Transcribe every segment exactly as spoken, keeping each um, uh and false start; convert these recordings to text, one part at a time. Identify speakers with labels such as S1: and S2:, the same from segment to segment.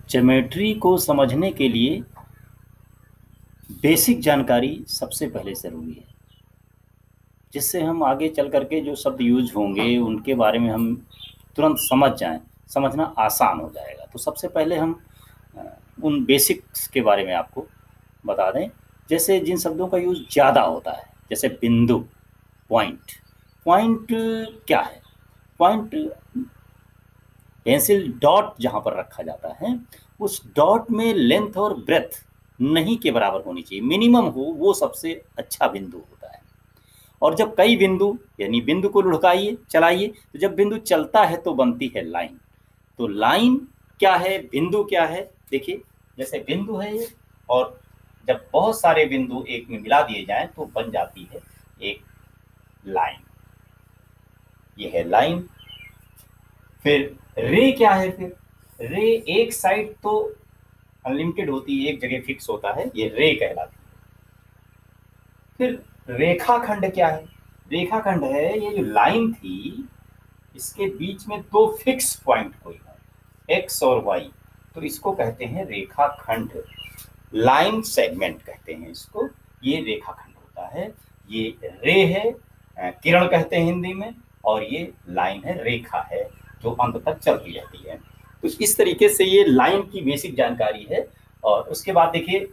S1: Geometry को समझने के लिए बेसिक जानकारी सबसे पहले ज़रूरी है, जिससे हम आगे चल करके जो शब्द यूज होंगे उनके बारे में हम तुरंत समझ जाएं, समझना आसान हो जाएगा। तो सबसे पहले हम उन बेसिक्स के बारे में आपको बता दें। जैसे जिन शब्दों का यूज़ ज़्यादा होता है, जैसे बिंदु, पॉइंट। पॉइंट क्या है? पॉइंट पेंसिल डॉट जहाँ पर रखा जाता है, उस डॉट में लेंथ और ब्रेथ नहीं के बराबर होनी चाहिए, मिनिमम हो, वो सबसे अच्छा बिंदु होता है। और जब कई बिंदु यानी बिंदु को लुढ़काइए, चलाइए, तो जब बिंदु चलता है तो बनती है लाइन। तो लाइन क्या है, बिंदु क्या है? देखिए, जैसे बिंदु है ये, और जब बहुत सारे बिंदु एक में मिला दिए जाएं तो बन जाती है एक लाइन। ये है लाइन। फिर रे क्या है? फिर रे एक साइड तो अनलिमिटेड होती है, एक जगह फिक्स होता है, ये रे कहलाती है। फिर रेखाखंड क्या है? रेखाखंड है ये जो लाइन थी, इसके बीच में दो फिक्स पॉइंट कोई है, एक्स और वाई, तो इसको कहते हैं रेखाखंड। लाइन सेगमेंट कहते हैं इसको, ये रेखाखंड होता है। ये रे है, किरण कहते हैं हिंदी में, और ये लाइन है, रेखा है, जो अंत तक चलती रहती है। तो इस तरीके से ये लाइन की बेसिक जानकारी है। और उसके बाद देखिए,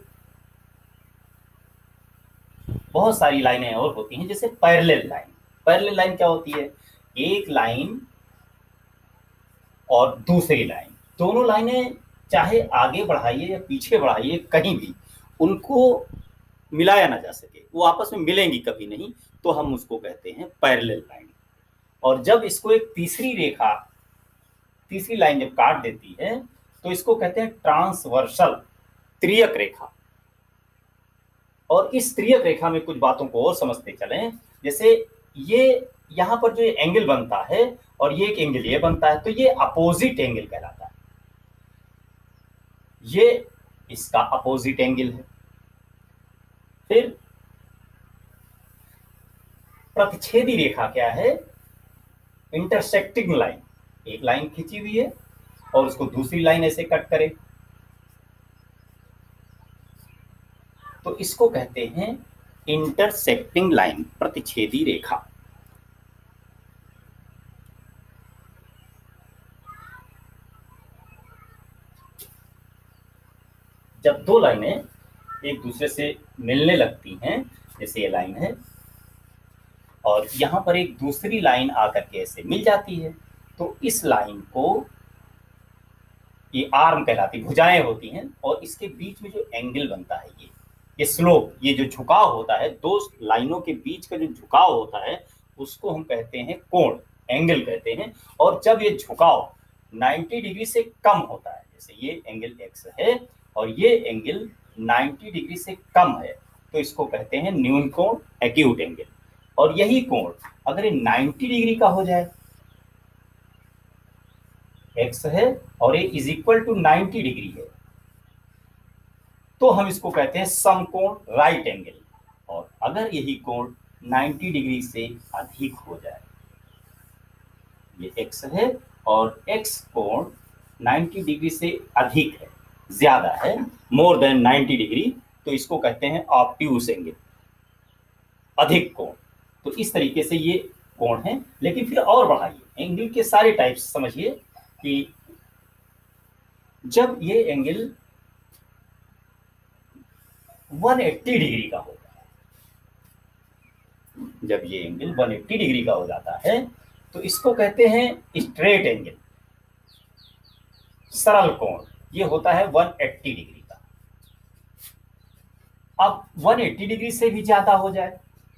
S1: बहुत सारी लाइनें और होती हैं, जैसे पैरेलल लाइन। पैरेलल लाइन क्या होती है? एक लाइन और दूसरी लाइन, दोनों लाइनें चाहे आगे बढ़ाइए या पीछे बढ़ाइए, कहीं भी उनको मिलाया ना जा सके, वो आपस में मिलेंगी कभी नहीं, तो हम उसको कहते हैं पैरेलल लाइन। और जब इसको एक तीसरी रेखा, तीसरी लाइन जब काट देती है, तो इसको कहते हैं ट्रांसवर्सल, त्रियक रेखा। और इस त्रियक रेखा में कुछ बातों को और समझते चलें। जैसे ये यहाँ पर जो एंगल बनता है और ये एक एंगल ये बनता है, तो ये अपोजिट एंगल कहलाता है। ये इसका अपोजिट एंगल है। फिर प्रतिच्छेदी रेखा क्या है? Intersecting line. एक लाइन खींची हुई है और उसको दूसरी लाइन ऐसे कट करे, तो इसको कहते हैं इंटरसेक्टिंग लाइन, प्रतिच्छेदी रेखा। जब दो लाइनें एक दूसरे से मिलने लगती हैं, जैसे ये लाइन है और यहाँ पर एक दूसरी लाइन आकर के ऐसे मिल जाती है, तो इस लाइन को ये आर्म कहलाती, भुजाएं होती हैं, और इसके बीच में जो एंगल बनता है, ये ये स्लोप, ये जो झुकाव होता है, दो लाइनों के बीच का जो झुकाव होता है, उसको हम कहते हैं कोण, एंगल कहते हैं। और जब ये झुकाव नब्बे डिग्री से कम होता है, जैसे ये एंगल एक्स है और ये एंगल नब्बे डिग्री से कम है, तो इसको कहते हैं न्यून कोण, एक्यूट एंगल। और यही कोण अगर ये नब्बे डिग्री का हो जाए, एक्स है और ये इज इक्वल टू नब्बे डिग्री है, तो हम इसको कहते हैं समकोण, राइट एंगल। और अगर यही कोण नब्बे डिग्री से अधिक हो जाए, ये एक्स है और एक्स कोण नब्बे डिग्री से अधिक है, ज्यादा है, मोर देन नब्बे डिग्री, तो इसको कहते हैं ऑब्ट्यूस एंगल, अधिक कोण। तो इस तरीके से ये कोण है। लेकिन फिर और बढ़ाइए, एंगल के सारे टाइप्स समझिए कि जब ये एंगल एक सौ अस्सी डिग्री का होता है, जब ये एंगल एक सौ अस्सी डिग्री का हो जाता है, तो इसको कहते हैं स्ट्रेट एंगल, सरल कोण। ये होता है एक सौ अस्सी डिग्री का। अब एक सौ अस्सी डिग्री से भी ज्यादा हो जाए,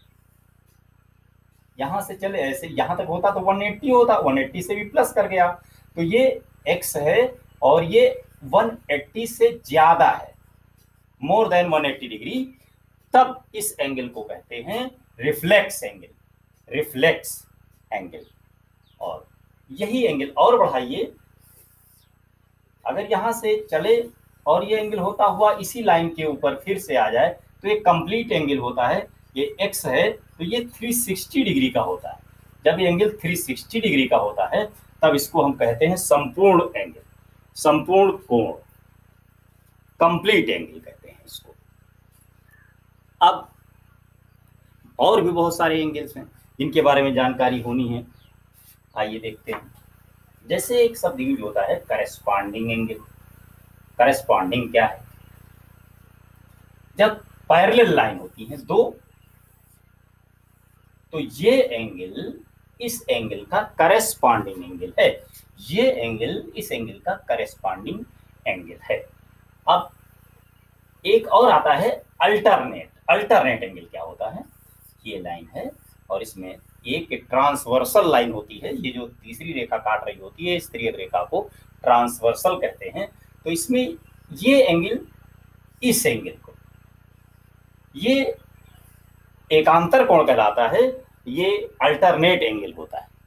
S1: यहां से चले ऐसे यहां तक होता तो एक सौ अस्सी होता, एक सौ अस्सी से भी प्लस कर गया, तो ये x है और ये एक सौ अस्सी से ज्यादा है, मोर देन एक सौ अस्सी डिग्री, तब इस एंगल को कहते हैं रिफ्लेक्स एंगल, रिफ्लेक्स एंगल। और यही एंगल और बढ़ाइए, अगर यहां से चले और ये एंगल होता हुआ इसी लाइन के ऊपर फिर से आ जाए, तो ये कंप्लीट एंगल होता है। ये x है तो ये तीन सौ साठ डिग्री का होता है। जब ये एंगल तीन सौ साठ डिग्री का होता है, तब इसको हम कहते हैं संपूर्ण एंगल, संपूर्ण कोण। कंप्लीट एंगल कहते हैं इसको। अब और भी बहुत सारे एंगल्स हैं जिनके बारे में जानकारी होनी है, आइए देखते हैं। जैसे एक शब्द यूज होता है करेस्पॉन्डिंग एंगल। करेस्पॉन्डिंग क्या है? जब पैरेलल लाइन होती है दो, तो ये एंगल इस एंगल का करेस्पॉन्डिंग एंगल है, ये एंगल इस एंगल का करेस्पॉन्डिंग एंगल है। अब एक और आता है अल्टरनेट। अल्टरनेट एंगल क्या होता है? ये लाइन है और इसमें एक ट्रांसवर्सल लाइन होती है, ये जो तीसरी रेखा काट रही होती है इस तीसरी रेखा को ट्रांसवर्सल कहते हैं। तो इसमें ये एंगल इस एंगल को, ये एकांतर कोण कहलाता है, ये अल्टरनेट एंगल होता है।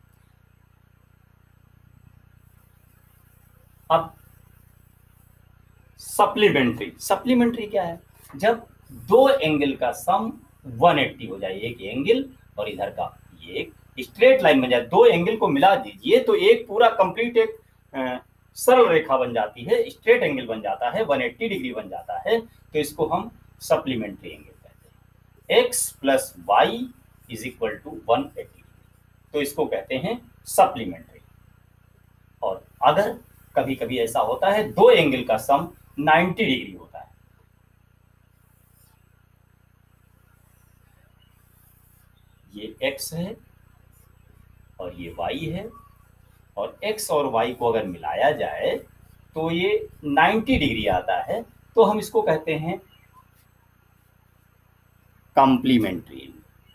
S1: अब सप्लीमेंट्री। सप्लीमेंट्री क्या है? जब दो एंगल का सम एक सौ अस्सी हो जाए, एक एंगल और इधर का ये एक स्ट्रेट लाइन बन जाए, दो एंगल को मिला दीजिए तो एक पूरा कंप्लीट एक सरल रेखा बन जाती है, स्ट्रेट एंगल बन जाता है, एक सौ अस्सी डिग्री बन जाता है। तो इसको हम सप्लीमेंट्री एंगल कहते हैं। X plus Y is equal to एक सौ अस्सी डिग्री, तो इसको कहते हैं सप्लीमेंट्री। और अगर कभी कभी ऐसा होता है दो एंगल का सम नब्बे डिग्री होता है, ये x है और ये y है, और x और y को अगर मिलाया जाए तो ये नब्बे डिग्री आता है, तो हम इसको कहते हैं कॉम्प्लीमेंट्री।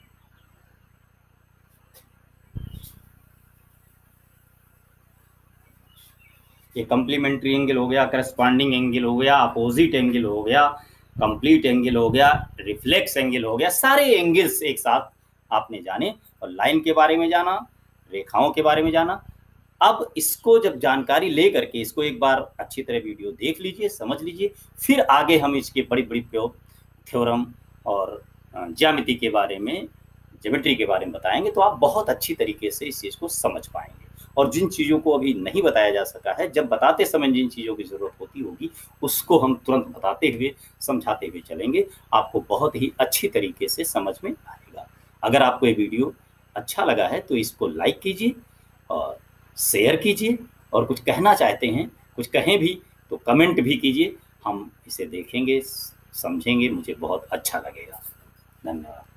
S1: ये कॉम्प्लीमेंट्री एंगल हो गया, करस्पॉन्डिंग एंगल हो गया, अपोजिट एंगल हो गया, कंप्लीट एंगल हो गया, रिफ्लेक्स एंगल हो गया। सारे एंगल्स एक साथ आपने जाने और लाइन के बारे में जाना, रेखाओं के बारे में जाना। अब इसको जब जानकारी ले करके इसको एक बार अच्छी तरह वीडियो देख लीजिए, समझ लीजिए, फिर आगे हम इसके बड़ी बड़ी प्रयोग, थ्योरम और ज्यामिति के बारे में, ज्योमेट्री के बारे में बताएंगे, तो आप बहुत अच्छी तरीके से इस चीज़ को समझ पाएंगे। और जिन चीज़ों को अभी नहीं बताया जा सका है, जब बताते समय जिन चीज़ों की ज़रूरत होती होगी उसको हम तुरंत बताते हुए, समझाते हुए चलेंगे, आपको बहुत ही अच्छी तरीके से समझ में आएगा। अगर आपको ये वीडियो अच्छा लगा है तो इसको लाइक कीजिए और शेयर कीजिए, और कुछ कहना चाहते हैं, कुछ कहें भी तो कमेंट भी कीजिए, हम इसे देखेंगे, समझेंगे, मुझे बहुत अच्छा लगेगा। धन्यवाद।